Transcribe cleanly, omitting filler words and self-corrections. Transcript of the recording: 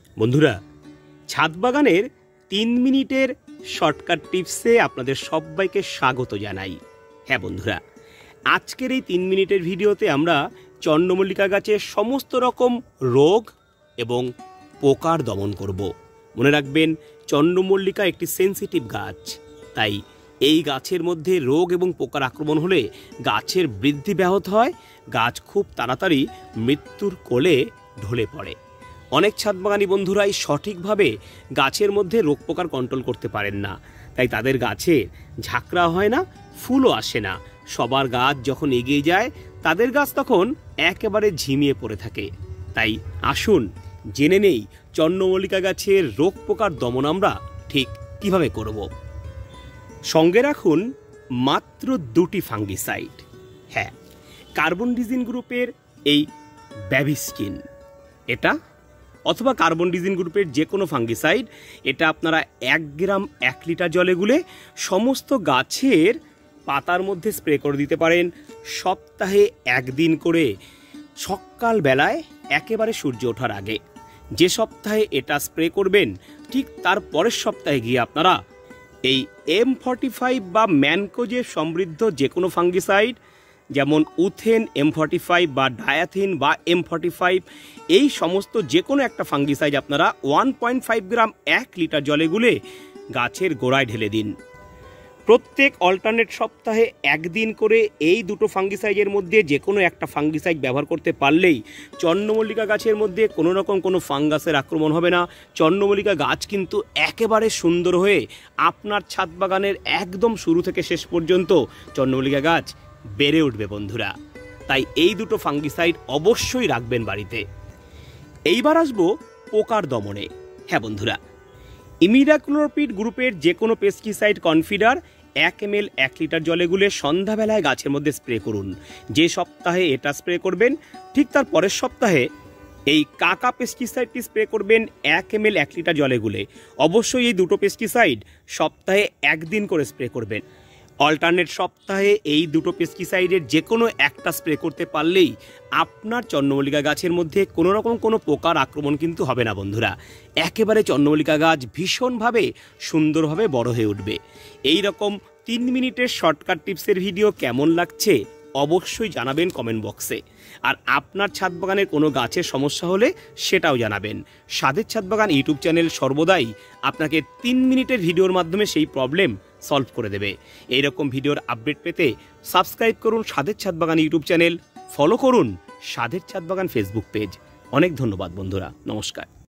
বন্ধুরা, ছাদ বাগানের 3 মিনিটের শর্টকাট টিপসে আপনাদের সবাইকে স্বাগত জানাই। হ্যাঁ বন্ধুরা, আজকের এই 3 মিনিটের ভিডিওতে আমরা চন্দ্রমল্লিকা গাছের সমস্ত রকম রোগ এবং পোকার দমন করব। মনে রাখবেন, চন্দ্রমল্লিকা একটি সেন্সিটিভ গাছ, তাই এই গাছের মধ্যে রোগ এবং পোকার আক্রমণ হলে গাছের বৃদ্ধি ব্যাহত হয়, গাছ খুব তাড়াতাড়ি মৃত্যুর কোলে ঢলে পড়ে। অনেক ছাদবাগানি বন্ধুরাই সঠিকভাবে গাছের মধ্যে রোগ পোকার কন্ট্রোল করতে পারেন না, তাই তাদের গাছে ঝাঁকড়া হয় না, ফুলও আসে না। সবার গাছ যখন এগিয়ে যায় তাদের গাছ তখন একেবারে ঝিমিয়ে পড়ে থাকে। তাই আসুন জেনে নেই চন্দ্রমল্লিকা গাছের রোগ পোকার দমন আমরা ঠিক কিভাবে করব। সঙ্গে রাখুন মাত্র 2টি ফাঙ্গিসাইড। হ্যাঁ, কার্বনডিজিম গ্রুপের এই ব্যাভিস্টিন এটা, অথবা কার্বনডিজিম গ্রুপের যে কোনো ফাঙ্গিসাইড, এটা আপনারা 1 গ্রাম 1 লিটার জলে গুলে সমস্ত গাছের পাতার মধ্যে স্প্রে করে দিতে পারেন। সপ্তাহে 1 দিন করে, সকালবেলায় একেবারে সূর্য ওঠার আগে। যে সপ্তাহে এটা স্প্রে করবেন, ঠিক তার পরের সপ্তাহে গিয়ে আপনারা এই M45 বা ম্যানকোজে সমৃদ্ধ যে কোনো ফাঙ্গিসাইড, যেমন উথেন M45 বা ডায়াথিন বা M45, এই সমস্ত যে কোনো একটা ফাঙ্গিসাইড আপনারা 1.5 গ্রাম 1 লিটার জলে গুলে গাছের গোড়ায় ঢেলে দিন। প্রত্যেক অল্টারনেট সপ্তাহে 1 দিন করে এই দুটো ফাঙ্গিসাইডের মধ্যে যে কোনো একটা ফাঙ্গিসাইড ব্যবহার করতে পারলেই চন্দ্রমল্লিকা গাছের মধ্যে কোনো রকম কোনো ফাঙ্গাসের আক্রমণ হবে না। চন্দ্রমল্লিকা গাছ কিন্তু একেবারে সুন্দর হয়ে আপনার ছাদ বাগানের একদম শুরু থেকে শেষ পর্যন্ত চন্দ্রমল্লিকা গাছ বেড়ে উঠবে বন্ধুরা। তাই এই দুটো ফাঙ্গিসাইড অবশ্যই রাখবেন বাড়িতে। এইবার আসবো পোকার দমনে। হ্যাঁ বন্ধুরা, ইমিডাক্লোপিড গ্রুপের যে কোনো পেস্টিসাইড কনফিডার 1 ml 1 লিটার জলে গুলে সন্ধ্যাবেলায় গাছের মধ্যে স্প্রে করুন। যে সপ্তাহে এটা স্প্রে করবেন, ঠিক তার পরের সপ্তাহে এই কাকা পেস্টিসাইডটি স্প্রে করবেন 1 ml 1 লিটার জলে গুলে। অবশ্যই এই দুটো পেস্টিসাইড সপ্তাহে 1 দিন করে স্প্রে করবেন। অল্টারনেট সপ্তাহে এই দুটো পেস্টিসাইডের যে কোনো একটা স্প্রে করতে পারলেই আপনার চন্দ্রমল্লিকা গাছের মধ্যে কোনো রকম কোনো পোকার আক্রমণ কিন্তু হবে না বন্ধুরা। একেবারে চন্দ্রমল্লিকা গাছ ভীষণভাবে সুন্দরভাবে বড় হয়ে উঠবে। এই রকম 3 মিনিটের শর্টকাট টিপসের ভিডিও কেমন লাগছে অবশ্যই জানাবেন কমেন্ট বক্সে। আর আপনার ছাদ বাগানের কোনো গাছের সমস্যা হলে সেটাও জানাবেন। স্বাদের ছাদ বাগান ইউটিউব চ্যানেল সর্বদাই আপনাকে 3 মিনিটের ভিডিওর মাধ্যমে সেই প্রবলেম সলভ করে দেবে। এইরকম ভিডিওর আপডেট পেতে সাবস্ক্রাইব করুন স্বাদের ছাদ বাগান ইউটিউব চ্যানেল, ফলো করুন স্বাদের ছাদ বাগান ফেসবুক পেজ। অনেক ধন্যবাদ বন্ধুরা, নমস্কার।